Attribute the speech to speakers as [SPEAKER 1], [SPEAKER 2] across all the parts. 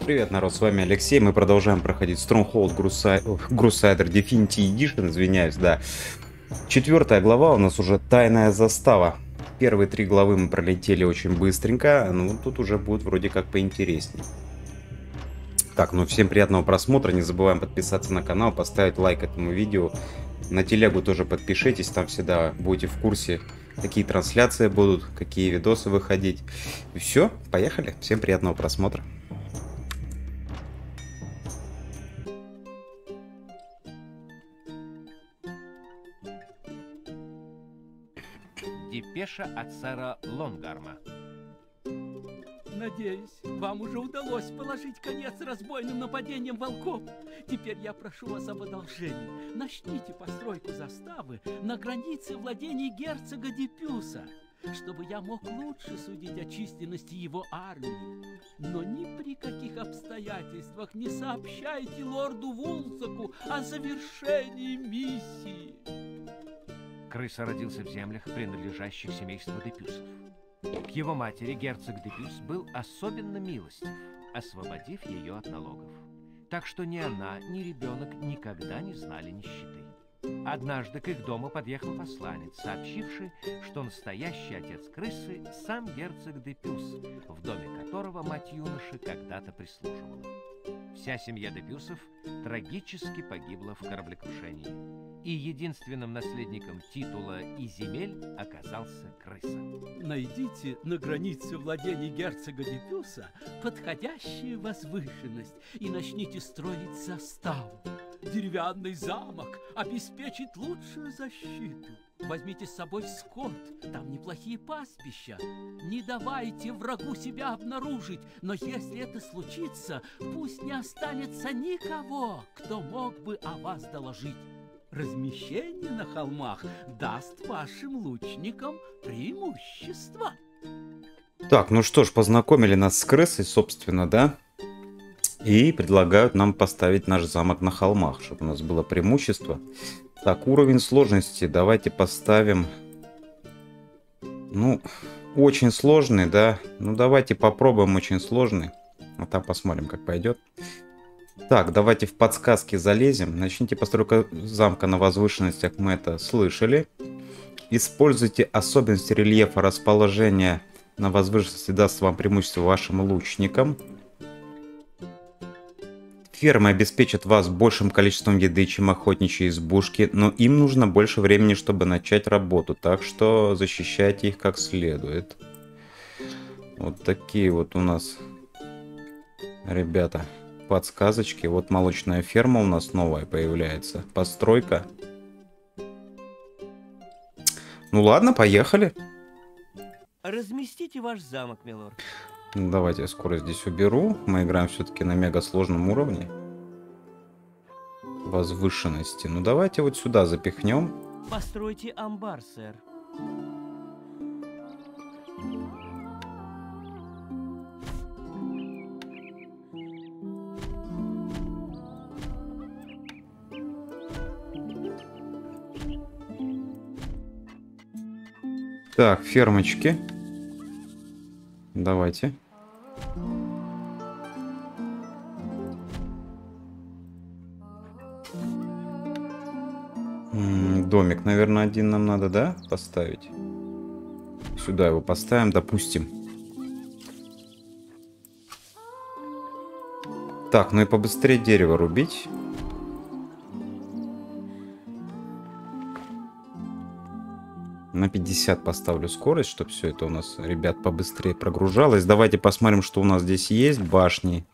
[SPEAKER 1] Привет, народ, с вами Алексей. Мы продолжаем проходить Stronghold Crusader Definitive Edition, извиняюсь, да. 4-я глава у нас уже тайная застава. Первые 3 главы мы пролетели очень быстренько, ну тут уже будет вроде как поинтереснее. Так, ну всем приятного просмотра, не забываем подписаться на канал, поставить лайк этому видео. На телегу тоже подпишитесь, там всегда будете в курсе, какие трансляции будут, какие видосы выходить. И все, поехали, всем приятного просмотра.
[SPEAKER 2] Депеша от сэра Лонгарма.
[SPEAKER 3] Надеюсь, вам уже удалось положить конец разбойным нападениям волков. Теперь я прошу вас об одолжении. Начните постройку заставы на границе владений герцога Депюса, чтобы я мог лучше судить о численности его армии. Но ни при каких обстоятельствах не сообщайте лорду Вулсаку о завершении миссии.
[SPEAKER 2] Крыса родился в землях, принадлежащих семейству Депюсов. К его матери герцог Депюс был особенно милостив, освободив ее от налогов. Так что ни она, ни ребенок никогда не знали нищеты. Однажды к их дому подъехал посланец, сообщивший, что настоящий отец крысы – сам герцог Депюс, в доме которого мать юноши когда-то прислуживала. Вся семья Депюсов трагически погибла в кораблекрушении, и единственным наследником титула и земель оказался крыса.
[SPEAKER 3] Найдите на границе владений герцога Депюса подходящую возвышенность и начните строить заставу. Деревянный замок обеспечит лучшую защиту. Возьмите с собой скот, там неплохие пастбища. Не давайте врагу себя обнаружить, но если это случится, пусть не останется никого, кто мог бы о вас доложить. Размещение на холмах даст вашим лучникам преимущество.
[SPEAKER 1] Так, ну что ж, познакомили нас с крысой, собственно, да? И предлагают нам поставить наш замок на холмах, чтобы у нас было преимущество. Так, уровень сложности давайте поставим... Ну, очень сложный, да? Ну, давайте попробуем очень сложный. А там посмотрим, как пойдет. Так, давайте в подсказки залезем. Начните постройку замка на возвышенностях, мы это слышали. Используйте особенности рельефа расположения на возвышенности, даст вам преимущество вашим лучникам. Фермы обеспечат вас большим количеством еды, чем охотничьи избушки, но им нужно больше времени, чтобы начать работу, так что защищайте их как следует. Вот такие вот у нас, ребята, подсказочки. Вот молочная ферма у нас новая появляется. Постройка. Ну ладно, поехали.
[SPEAKER 4] Разместите ваш замок, милорд.
[SPEAKER 1] Давайте я скоро здесь уберу. Мы играем все-таки на мега сложном уровне. Возвышенности. Ну давайте вот сюда запихнем.
[SPEAKER 4] Постройте амбар, сэр.
[SPEAKER 1] Так, фермочки. Давайте. Домик, наверное, один нам надо, да, поставить? Сюда его поставим, допустим. Так, ну и побыстрее дерево рубить. На 50 поставлю скорость, чтобы все это у нас, ребят, побыстрее прогружалось. Давайте посмотрим, что у нас здесь есть. Башни.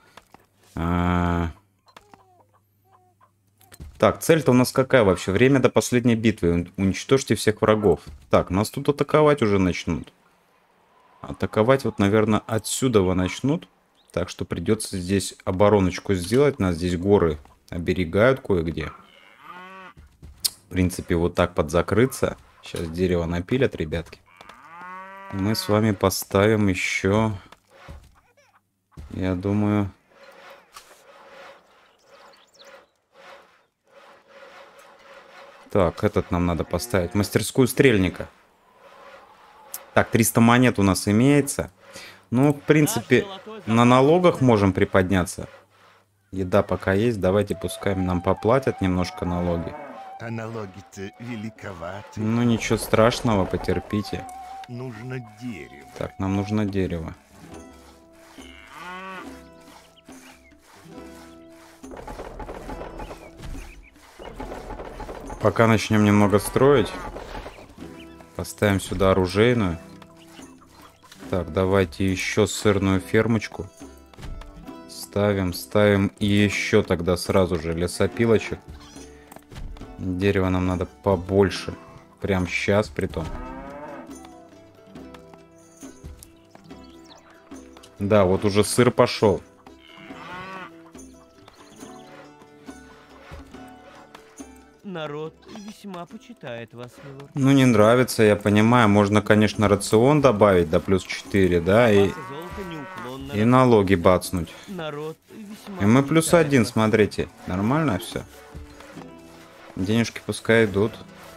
[SPEAKER 1] Так, цель-то у нас какая вообще? Время до последней битвы. Уничтожьте всех врагов. Так, нас тут атаковать уже начнут. Атаковать вот, наверное, отсюда начнут. Так что придется здесь обороночку сделать. Нас здесь горы оберегают кое-где. В принципе, вот так подзакрыться. Сейчас дерево напилят, ребятки. Мы с вами поставим еще... Я думаю... Так, этот нам надо поставить. Мастерскую стрельника. Так, 300 монет у нас имеется. Ну, в принципе, на налогах можем приподняться. Еда пока есть, давайте пускай нам поплатят немножко налоги.
[SPEAKER 5] А налоги-то великоваты.
[SPEAKER 1] Ну, ничего страшного, потерпите.
[SPEAKER 5] Нужно дерево.
[SPEAKER 1] Так, нам нужно дерево. Пока начнем немного строить. Поставим сюда оружейную. Так, давайте еще сырную фермочку. Ставим и еще тогда сразу же лесопилочек. Дерева нам надо побольше. Прям сейчас притом. Да, вот уже сыр пошел.
[SPEAKER 4] Народ весьма почитает вас, милорд.
[SPEAKER 1] Ну, не нравится, я понимаю. Можно, конечно, рацион добавить до плюс 4, да, и
[SPEAKER 4] Золото неуклонно
[SPEAKER 1] и налоги бацнуть.
[SPEAKER 4] Народ весьма
[SPEAKER 1] И мы плюс
[SPEAKER 4] почитает
[SPEAKER 1] 1,
[SPEAKER 4] вас.
[SPEAKER 1] смотрите. Нормально все. Денежки пускай идут.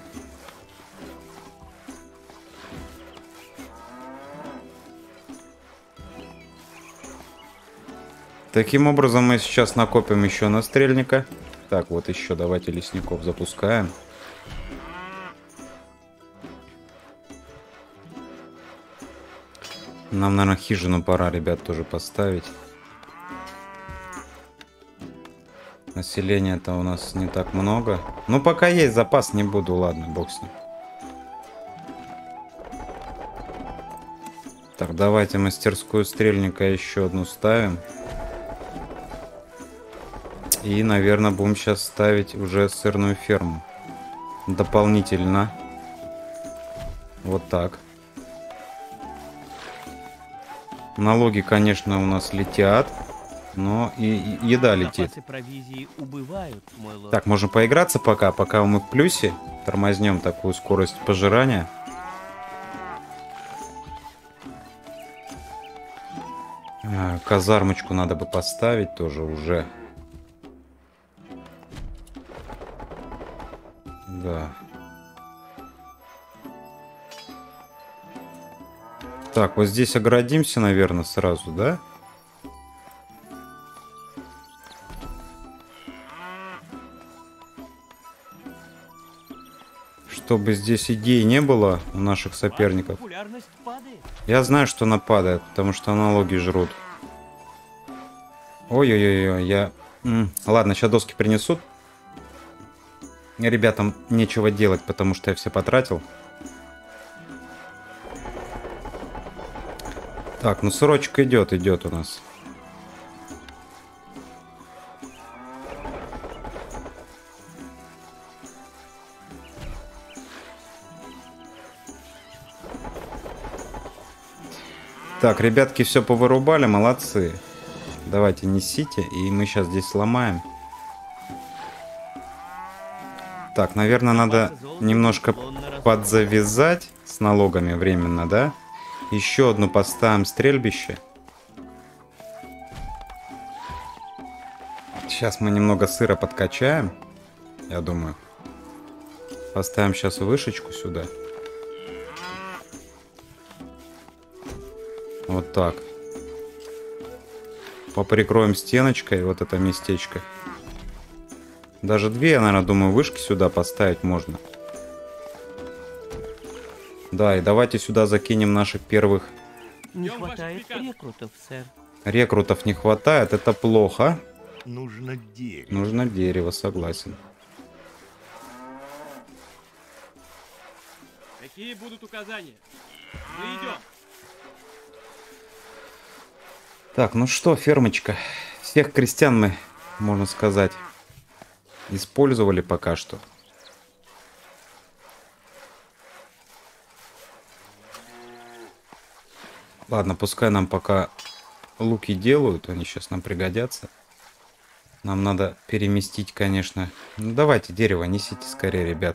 [SPEAKER 1] Таким образом мы сейчас накопим еще на стрельника. Так, вот еще давайте лесников запускаем. Нам, наверное, хижину пора, ребят, тоже поставить. Населения-то у нас не так много. Ну, пока есть запас, не буду, ладно, бог с ним. Так, давайте мастерскую стрельника еще одну ставим. И, наверное, будем сейчас ставить уже сырную ферму. Дополнительно. Вот так. Налоги, конечно, у нас летят. Но и еда летит.
[SPEAKER 4] Запасы провизии убывают, мой лорд.
[SPEAKER 1] Так, можем поиграться пока мы в плюсе. Тормознем такую скорость пожирания. Казармочку надо бы поставить тоже уже. Да. Так, вот здесь оградимся, наверное, сразу, да? Чтобы здесь идей не было у наших соперников.
[SPEAKER 4] Популярность падает.
[SPEAKER 1] Я знаю, что она падает, потому что налоги жрут. Ой-ой-ой, я... Ладно, сейчас доски принесут. Ребятам нечего делать, потому что я все потратил. Так, ну сырочек идет у нас. Так, ребятки, все повырубали, молодцы. Давайте несите, и мы сейчас здесь сломаем. Так, наверное, надо немножко подзавязать с налогами временно, да? Еще одну поставим стрельбище. Сейчас мы немного сыра подкачаем, я думаю. Поставим сейчас вышечку сюда. Вот так. Поприкроем стеночкой вот это местечко. Даже две, я, наверное, думаю, вышки сюда поставить можно. Да, и давайте сюда закинем наших первых.
[SPEAKER 4] Не хватает рекрутов, сэр.
[SPEAKER 1] Рекрутов не хватает, это плохо.
[SPEAKER 5] Нужно дерево.
[SPEAKER 1] Нужно дерево, согласен.
[SPEAKER 3] Какие будут указания? Мы идем.
[SPEAKER 1] Так, ну что, фермочка. Всех крестьян мы, можно сказать, использовали пока что. Ладно, пускай нам пока луки делают, они сейчас нам пригодятся. Нам надо переместить, конечно. Ну, давайте дерево несите скорее, ребят.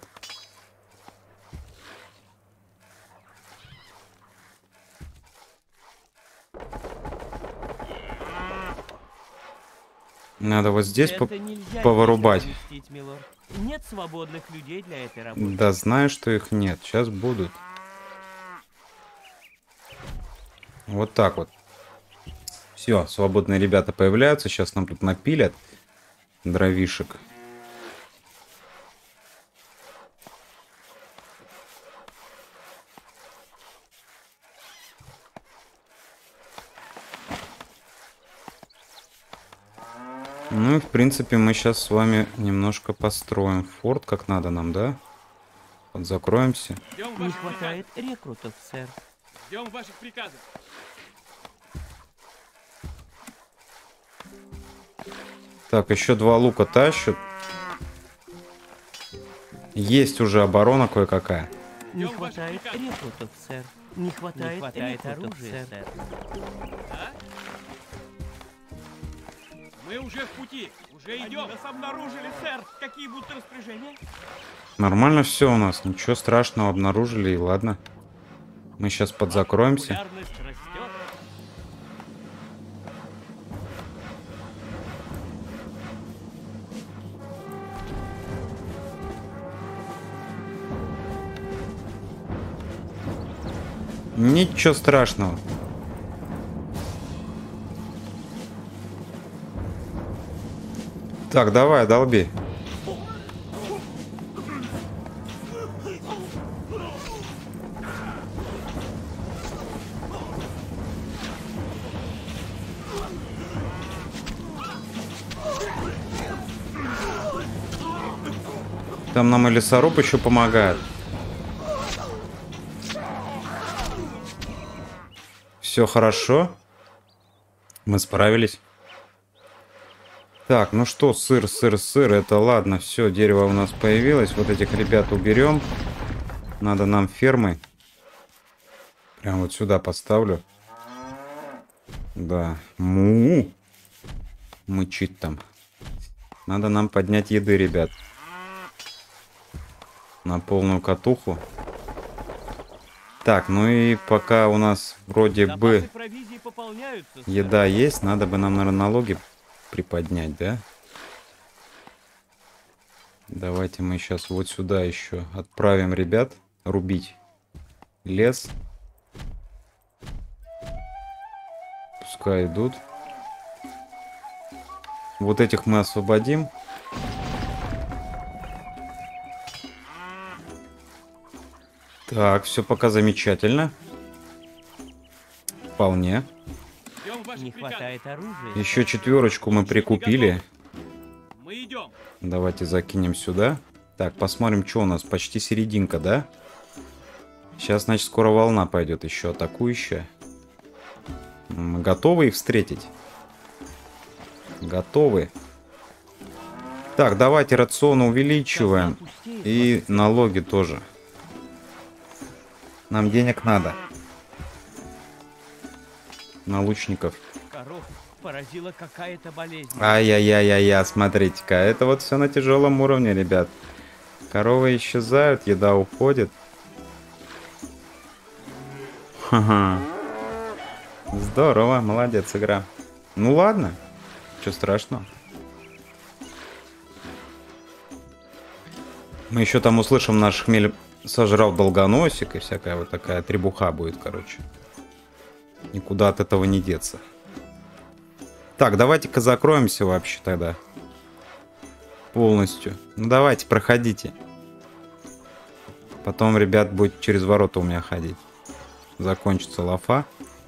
[SPEAKER 1] Надо вот здесь
[SPEAKER 4] Это нельзя
[SPEAKER 1] повырубать.
[SPEAKER 4] разместить, милорд. Нет свободных людей для этой работы.
[SPEAKER 1] Да, знаю, что их нет. Сейчас будут. Вот так вот. Все, свободные ребята появляются. Сейчас нам тут напилят дровишек. Ну и в принципе мы сейчас с вами немножко построим форт как надо нам, да? Подзакроемся.
[SPEAKER 4] Не хватает рекрутов, сэр.
[SPEAKER 3] Ждем ваших приказов.
[SPEAKER 1] Так, еще 2 лука тащат. Есть уже оборона кое-какая.
[SPEAKER 4] Не хватает рекрутов, сэр. Не хватает оружия, сэр.
[SPEAKER 3] Мы уже в пути. Уже идем. Нас обнаружили, сэр. Какие будут распоряжения?
[SPEAKER 1] Нормально все у нас. Ничего страшного, обнаружили и ладно. Мы сейчас подзакроемся.
[SPEAKER 3] Популярность растет.
[SPEAKER 1] Ничего страшного. Так, давай, долби. Там нам и лесоруб еще помогает. Все хорошо. Мы справились. Так, ну что, сыр. Это ладно, все, дерево у нас появилось. Вот этих ребят уберем. Надо нам фермы. Прям вот сюда поставлю. Да. Мычит там. Надо нам поднять еды, ребят. На полную катуху. Так, ну и пока у нас вроде бы еда есть, надо бы нам, наверное, налоги приподнять, да? Давайте мы сейчас вот сюда еще отправим ребят рубить лес. Пускай идут. Вот этих мы освободим. Так, все пока замечательно. Вполне.
[SPEAKER 4] Не хватает оружия.
[SPEAKER 1] Еще 4 мы прикупили.
[SPEAKER 3] Мы идем.
[SPEAKER 1] Давайте закинем сюда. Так, посмотрим, что у нас. Почти серединка, да? Сейчас, значит, скоро волна пойдет еще атакующая. Мы готовы их встретить? Готовы. Так, давайте рацион увеличиваем. И налоги тоже. Нам денег надо. На лучников.
[SPEAKER 4] Коров поразила какая-то болезнь.
[SPEAKER 1] Ай-яй-яй-яй-яй, смотрите-ка. Это вот все на тяжелом уровне, ребят. Коровы исчезают, еда уходит. Ха-ха. Здорово, молодец, игра. Ну ладно, что страшного. Мы еще там услышим, наш хмель сожрал долгоносик, и всякая вот такая требуха будет, короче. Никуда от этого не деться. Так, давайте-ка закроемся вообще тогда. Полностью. Ну давайте, проходите. Потом, ребят, будет через ворота у меня ходить. Закончится лафа.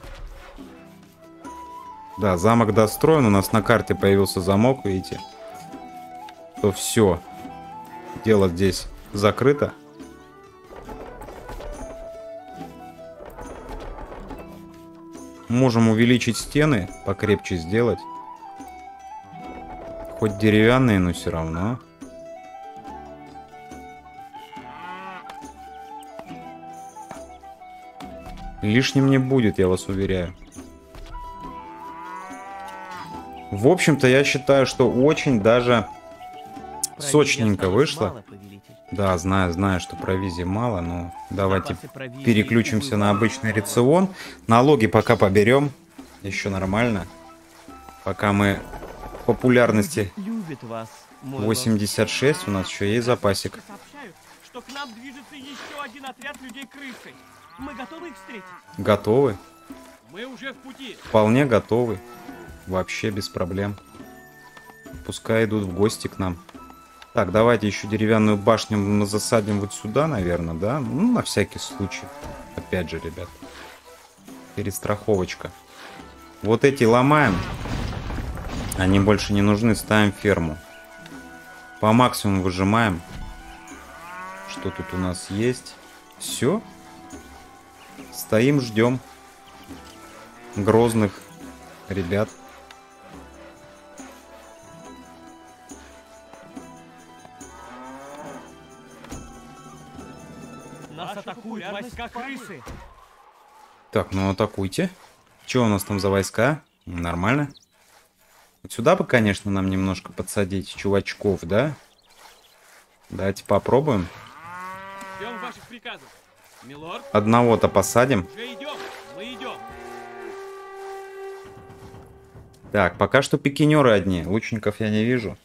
[SPEAKER 1] Да, замок достроен. У нас на карте появился замок, видите. То все. Дело здесь закрыто. Можем увеличить стены, покрепче сделать. Хоть деревянные, но все равно. Лишним не будет, я вас уверяю. В общем-то, я считаю, что очень даже сочненько вышло. Да, знаю, что провизии мало, но давайте переключимся на обычный рацион. Налоги пока поберем. Еще нормально. Пока мы популярности 86, у нас еще есть запасик.
[SPEAKER 3] Сообщают, что к нам движется еще один отряд людей-крысы. Мы готовы их встретить?
[SPEAKER 1] Готовы?
[SPEAKER 3] Мы уже в пути.
[SPEAKER 1] Вполне готовы. Вообще без проблем. Пускай идут в гости к нам. Так, давайте еще деревянную башню мы засадим вот сюда, наверное, да? Ну, на всякий случай. Опять же, ребят. Перестраховочка. Вот эти ломаем. Они больше не нужны. Ставим ферму. По максимуму выжимаем. Что тут у нас есть? Все. Стоим, ждем грозных ребят.
[SPEAKER 4] Нас атакуют войска крысы.
[SPEAKER 1] Так, ну атакуйте. Что у нас там за войска? Нормально. Вот сюда бы, конечно, нам немножко подсадить чувачков, да? Давайте попробуем.
[SPEAKER 3] Ждем ваших приказов. Милорд,
[SPEAKER 1] Одного-то посадим.
[SPEAKER 3] уже идем. Мы идем.
[SPEAKER 1] Так, пока что пикинеры одни. Лучников я не вижу.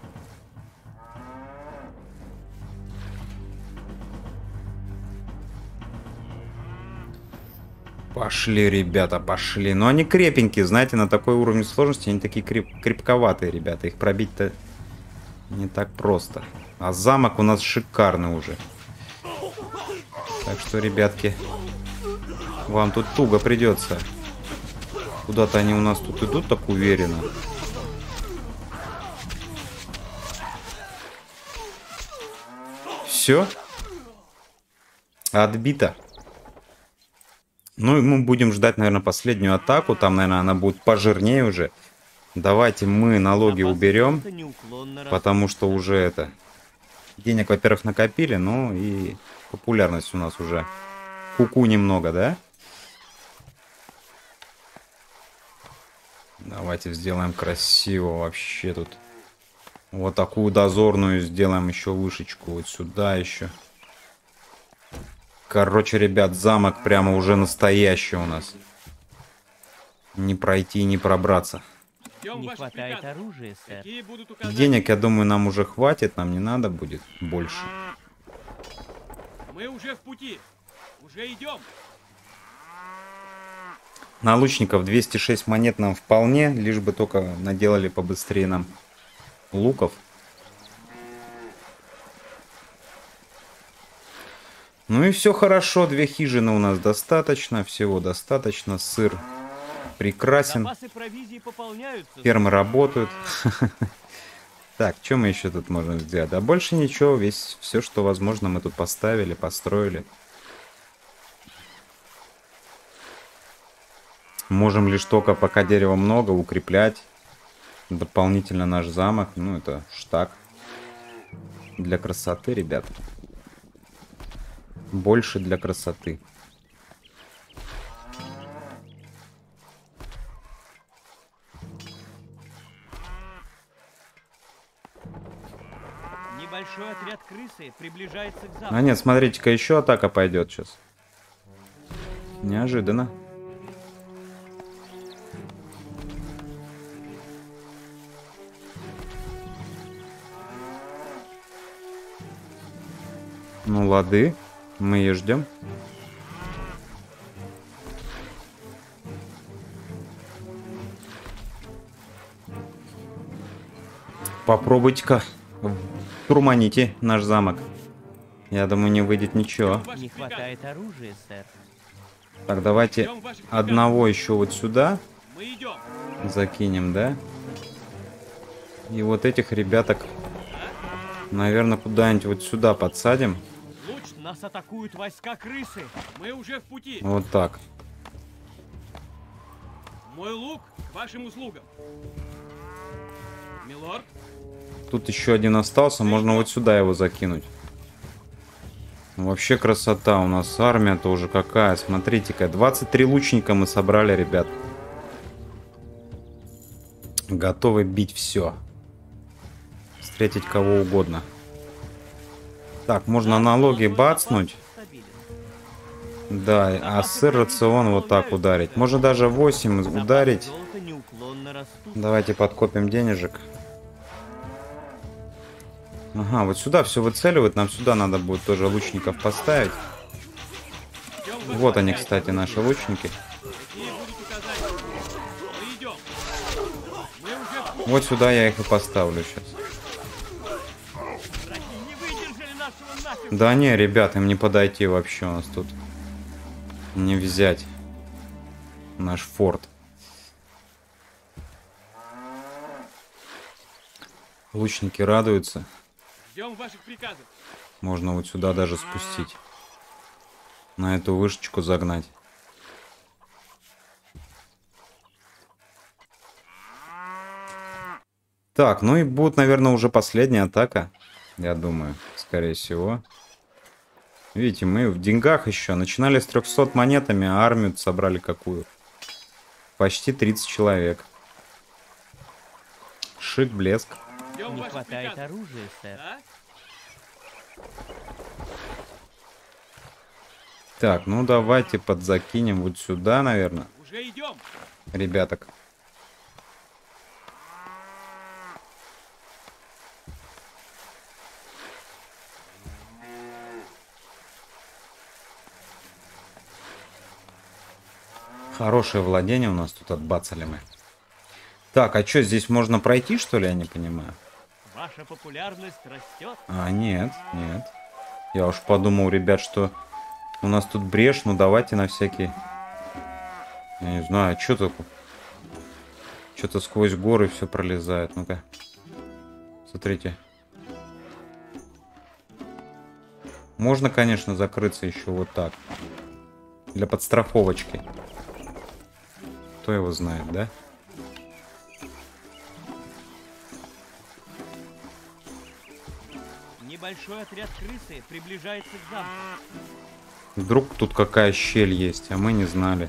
[SPEAKER 1] Пошли, ребята, пошли. Но они крепенькие, знаете, на такой уровне сложности они такие крепковатые, ребята. Их пробить-то не так просто. А замок у нас шикарный уже. Так что, ребятки, вам тут туго придется. Куда-то они у нас тут идут так уверенно. Все. Отбито. Ну и мы будем ждать, наверное, последнюю атаку. Там, наверное, она будет пожирнее уже. Давайте мы налоги уберем. Потому что уже это... Денег, во-первых, накопили. Ну и популярность у нас уже куку немного, да? Давайте сделаем красиво вообще тут. Вот такую дозорную сделаем еще вышечку. Вот сюда еще. Короче, ребят, замок прямо уже настоящий у нас. Не пройти, не пробраться.
[SPEAKER 3] Ждем
[SPEAKER 4] Не
[SPEAKER 3] ваших
[SPEAKER 4] хватает
[SPEAKER 3] приказов.
[SPEAKER 4] оружия, сэр.
[SPEAKER 3] Какие будут указания?
[SPEAKER 1] Денег, я думаю, нам уже хватит. Нам не надо будет больше.
[SPEAKER 3] Мы уже в пути. Уже идем.
[SPEAKER 1] На лучников 206 монет нам вполне. Лишь бы только наделали побыстрее нам луков. Ну и все хорошо. 2 хижины у нас достаточно. Всего достаточно. Сыр прекрасен.
[SPEAKER 4] Запасы провизии пополняются.
[SPEAKER 1] Фермы работают. Так, что мы еще тут можем сделать? Да больше ничего. Все, что возможно, мы тут поставили, построили. Можем лишь только, пока дерева много, укреплять дополнительно наш замок. Ну, это штаг. Для красоты, ребят. Больше для красоты.
[SPEAKER 4] Небольшой отряд крысы приближается к замку.
[SPEAKER 1] А нет, смотрите-ка, еще атака пойдет сейчас. Неожиданно. Ну, лады. Мы ее ждем. Попробуйте-ка. Турманите наш замок. Я думаю, не выйдет ничего.
[SPEAKER 4] Не хватает оружия, сэр.
[SPEAKER 1] Так, давайте одного еще вот сюда
[SPEAKER 3] Мы идем.
[SPEAKER 1] закинем, да? И вот этих ребяток, наверное, куда-нибудь вот сюда подсадим.
[SPEAKER 4] Луч, нас атакуют войска крысы.
[SPEAKER 3] Мы уже в пути.
[SPEAKER 1] Вот так.
[SPEAKER 3] Мой лук к вашим услугам. Милорд,
[SPEAKER 1] Тут еще один остался, можно вот сюда его закинуть. Вообще красота, у нас армия тоже какая, смотрите-ка, 23 лучника мы собрали, ребят. Готовы бить все. Встретить кого угодно. Так, можно налоги бацнуть. Да, а сыр рацион вот так ударить. Можно даже 8 ударить.
[SPEAKER 4] Золото неуклонно растут.
[SPEAKER 1] Давайте подкопим денежек. Ага, вот сюда все выцеливают. Нам сюда надо будет тоже лучников поставить.
[SPEAKER 3] ждем ваших
[SPEAKER 1] Вот они,
[SPEAKER 3] приказов.
[SPEAKER 1] кстати, наши лучники.
[SPEAKER 3] Какие будут
[SPEAKER 1] Вот сюда я их и поставлю сейчас. Да не, ребят, им не подойти вообще. У нас тут не взять наш форт. Лучники радуются.
[SPEAKER 3] Ждем ваших приказов.
[SPEAKER 1] Можно вот сюда даже спустить. На эту вышечку загнать. Так, ну и будет, наверное, уже последняя атака. Я думаю, скорее всего. Видите, мы в деньгах еще. Начинали с 300 монетами, а армию собрали какую? Почти 30 человек. Шик, блеск.
[SPEAKER 4] Не хватает оружия, сэр.
[SPEAKER 1] Так, ну давайте подзакинем вот сюда, наверное.
[SPEAKER 3] Уже идем.
[SPEAKER 1] Ребяток. Хорошее владение у нас тут отбацали мы. Так, а что, здесь можно пройти, что ли? Я не понимаю.
[SPEAKER 4] Ваша популярность растет.
[SPEAKER 1] А, нет, нет. Я уж подумал, ребят, что у нас тут брешь. Ну, давайте на всякий... Я не знаю, что такое? Что-то сквозь горы все пролезает. Ну-ка. Смотрите. Можно, конечно, закрыться еще вот так. Для подстраховочки. Кто его знает, да?
[SPEAKER 4] Небольшой отряд крысы приближается к замку.
[SPEAKER 1] Вдруг тут какая щель есть, а мы не знали.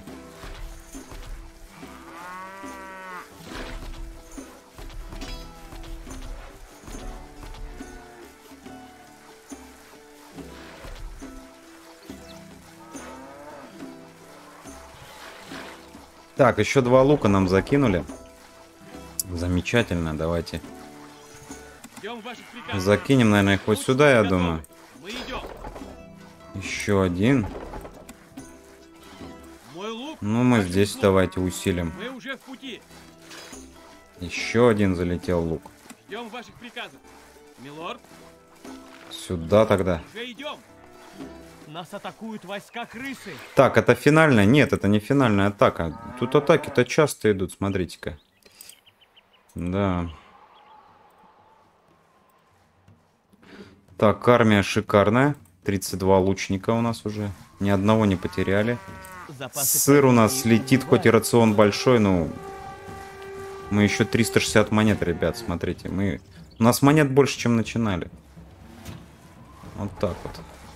[SPEAKER 1] Так, еще 2 лука нам закинули. Замечательно, давайте. Закинем, наверное, их вот сюда, я думаю. Еще один. Ну, мы здесь давайте усилим.
[SPEAKER 3] Мы уже в пути.
[SPEAKER 1] Еще один залетел лук.
[SPEAKER 3] Ждем ваших приказов. Милорд,
[SPEAKER 1] Сюда тогда.
[SPEAKER 3] уже идем.
[SPEAKER 4] Нас атакуют войска крысы.
[SPEAKER 1] Так, это финальная? Нет, это не финальная атака. Тут атаки-то часто идут, смотрите-ка. Да. Так, армия шикарная. 32 лучника у нас уже. Ни одного не потеряли. Сыр у нас летит, хоть и рацион большой, но... Мы еще 360 монет, ребят, смотрите. У нас монет больше, чем начинали. Вот так вот.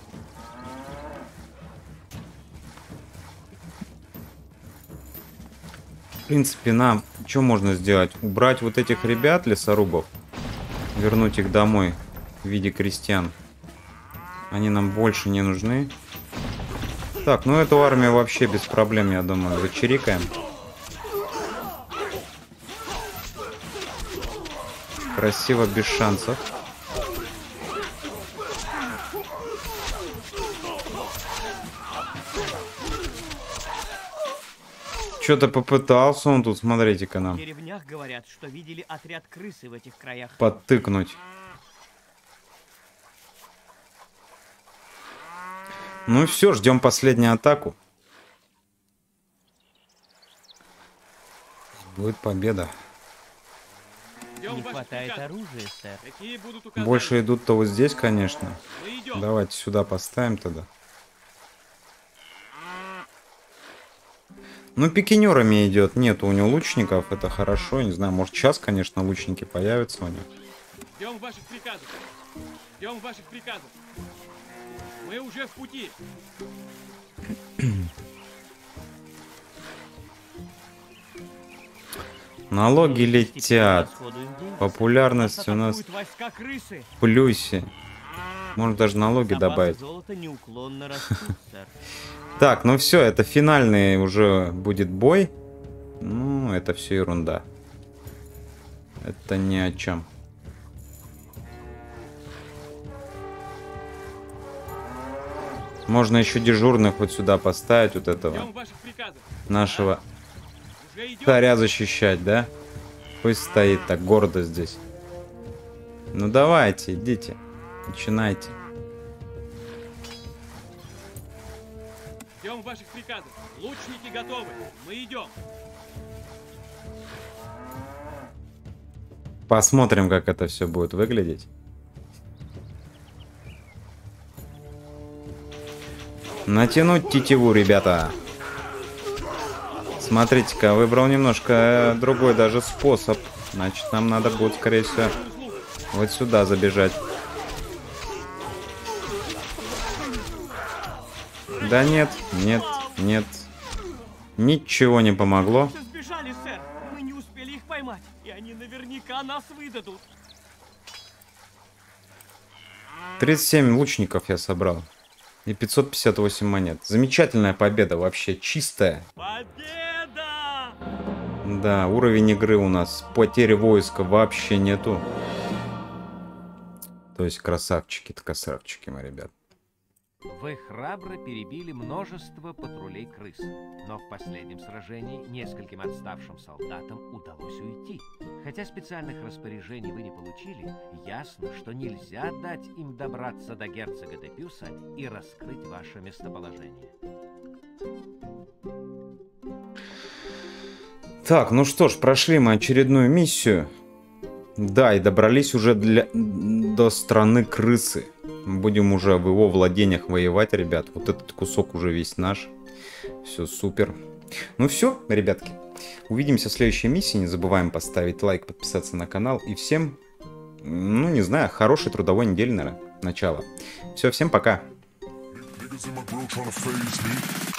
[SPEAKER 1] В принципе, нам что можно сделать? Убрать вот этих ребят, лесорубов. Вернуть их домой в виде крестьян. Они нам больше не нужны. Так, ну эту армию вообще без проблем, я думаю, зачирикаем. Красиво, без шансов. Что-то попытался он тут, смотрите-ка нам.
[SPEAKER 4] В деревнях говорят, что видели отряд крысы в этих краях.
[SPEAKER 1] Подтыкнуть. Ну и все, ждем последнюю атаку. Будет победа.
[SPEAKER 4] Не хватает оружия, сэр.
[SPEAKER 3] Какие будут указания?
[SPEAKER 1] Больше идут-то вот здесь, конечно.
[SPEAKER 3] Мы идем.
[SPEAKER 1] Давайте сюда поставим тогда. Ну, пикинерами идет. Нету у него лучников. Это хорошо. Не знаю, может сейчас, конечно, лучники появятся у него.
[SPEAKER 3] Ждем ваших приказов. Ждем ваших приказов. Мы уже в пути.
[SPEAKER 1] Налоги летят. Популярность у нас
[SPEAKER 4] Войска крысы.
[SPEAKER 1] в плюсе. Можно даже налоги
[SPEAKER 4] Запасы
[SPEAKER 1] добавить.
[SPEAKER 4] золота неуклонно растут, сэр.
[SPEAKER 1] Так, ну все, это финальный уже будет бой. Ну, это все ерунда. Это ни о чем. Можно еще дежурных вот сюда поставить, вот этого
[SPEAKER 3] Ждем ваших приказов.
[SPEAKER 1] нашего
[SPEAKER 3] Уже идем.
[SPEAKER 1] царя защищать, да? Пусть стоит так гордо здесь. Ну давайте, идите. Начинайте.
[SPEAKER 3] Ждем ваших приказов. Лучники готовы. Мы идем.
[SPEAKER 1] Посмотрим, как это все будет выглядеть. Натянуть тетиву, ребята. Смотрите-ка, выбрал немножко другой даже способ. Значит, нам надо будет, скорее всего, вот сюда забежать. Да нет, нет, нет. Ничего не помогло.
[SPEAKER 4] Сбежали, сэр. Мы не успели их поймать, и они наверняка нас выдадут.
[SPEAKER 1] 37 лучников я собрал. И 558 монет. Замечательная победа, вообще чистая.
[SPEAKER 4] Победа!
[SPEAKER 1] Да, уровень игры у нас. Потери войска вообще нету. То есть красавчики-то красавчики, мои ребят.
[SPEAKER 2] Вы храбро перебили множество патрулей крыс, но в последнем сражении нескольким отставшим солдатам удалось уйти. Хотя специальных распоряжений вы не получили, ясно, что нельзя дать им добраться до герцога де Пюса и раскрыть ваше местоположение.
[SPEAKER 1] Так, ну что ж, прошли мы очередную миссию. Да, и добрались уже до страны крысы. Будем уже в его владениях воевать, ребят. Вот этот кусок уже весь наш. Все супер. Ну все, ребятки. Увидимся в следующей миссии. Не забываем поставить лайк, подписаться на канал. И всем, ну не знаю, хорошей трудовой недели, наверное, начало. Все, всем пока.